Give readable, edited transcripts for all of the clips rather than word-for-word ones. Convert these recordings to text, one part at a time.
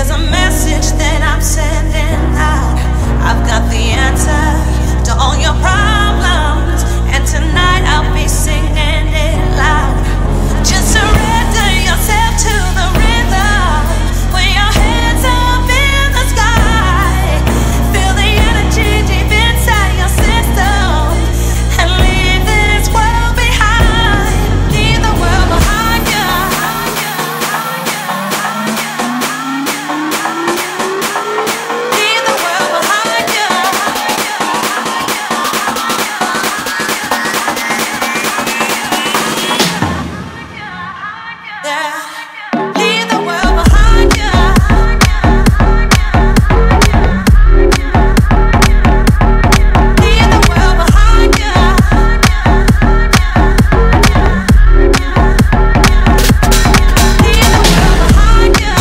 There's a message that I'm sending out. I've got the answer to all your problems, and tonight I'll be singing it loud. Just surrender yourself to the rhythm. Put your hands up in the sky. Feel the energy deep inside your system, and leave this world behind. Leave the world behind you. Leave the world behind you. Yeah. Leave the world behind you. Leave the world behind you. Leave the world behind you.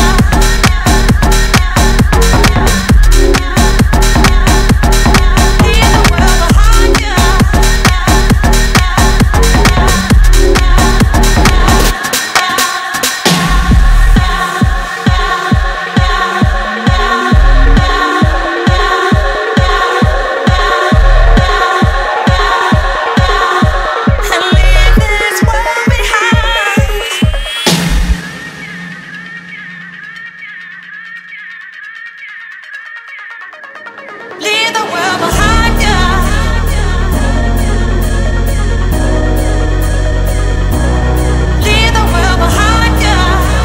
Leave the world behind you. And leave this world behind. Leave the world behind you. Leave the world behind you.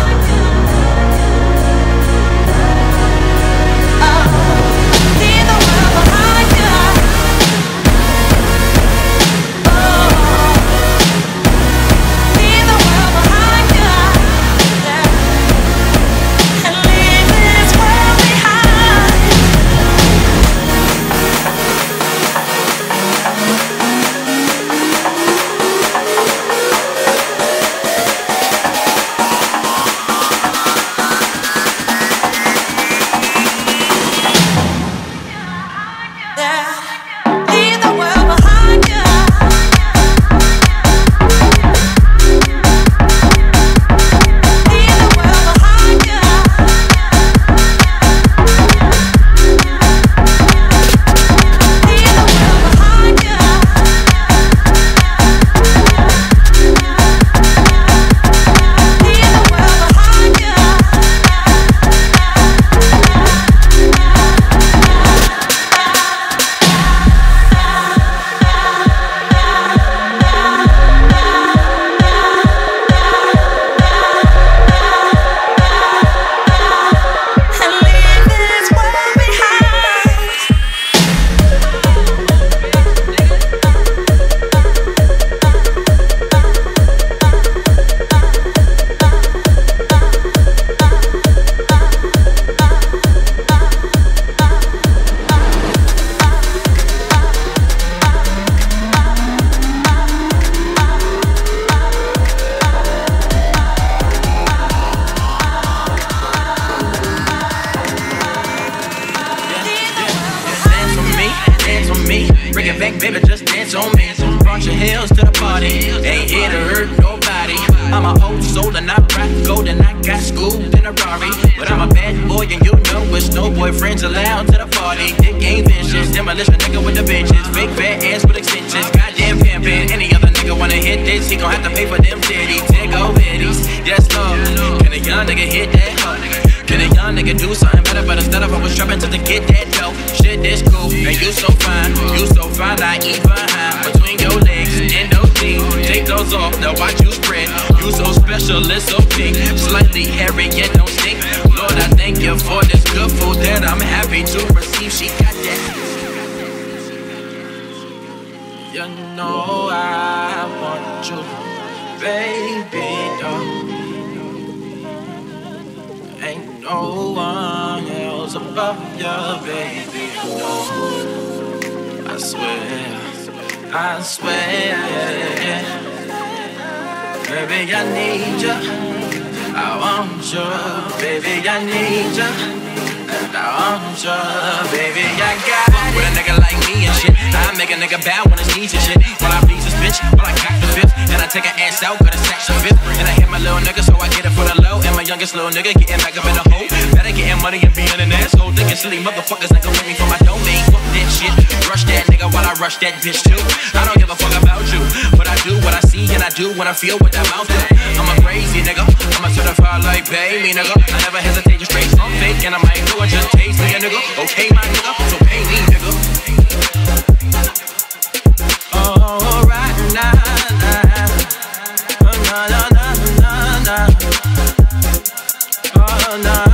Oh, leave the world behind you. Oh, leave the world behind you. Yeah. And leave this world behind. Yeah. Leave the world behind you. Leave the world behind you. Leave the world behind you. Leave the world behind you. And leave this world behind. Dance on me, bring it back, baby, just dance on me. Brought your heels to the party, ain't here to hurt nobody. I'm a old soul and I rock gold and I got schooled in a Rari. But I'm a bad boy and you know it's no boyfriends allowed to the party. Dick ain't vicious, demolition nigga with the bitches, fake fat ass with extensions. Goddamn pimpin', any other nigga wanna hit this, he gon' have to pay for them titties. Take over bitties, yes lord. Can a young nigga hit that hoe? Can a young nigga do something better? But instead of I was trapping to get that dough. Shit, this cool, and you so fine, I eat behind between your legs and those jeans. Take those off, now watch you spread. You so special, it's so pink, slightly hairy yet don't stink. Lord, I thank you for this good food that I'm happy to receive. She got that. You know I want you, baby, ain't no one else above you, baby. No, I swear, baby, I need you. I want you, baby, I need you. And I want you, baby, I got it. With a nigga like me and shit, I make a nigga bow when it's knees and shit. While I please this bitch, while I cock the fifth, and I take her ass out, got a sack of fifth. And I hit my little nigga, so I get it for the low. And my youngest little nigga getting back up in the hole. Better getting money and being an asshole. Thinking silly motherfuckers ain't gon' wait me for my domain. Fuck that shit. Rush that nigga while I rush that bitch too. I don't give a fuck about you, but I do what I see and I do what I feel with that mouth do. I'm a crazy nigga. I'm a certified like pay me nigga. I never hesitate to straight from fake and I might do it. Just taste me a nigga. Okay my nigga, so pay me nigga. Oh right nah nah nah nah nah nah. Oh nah.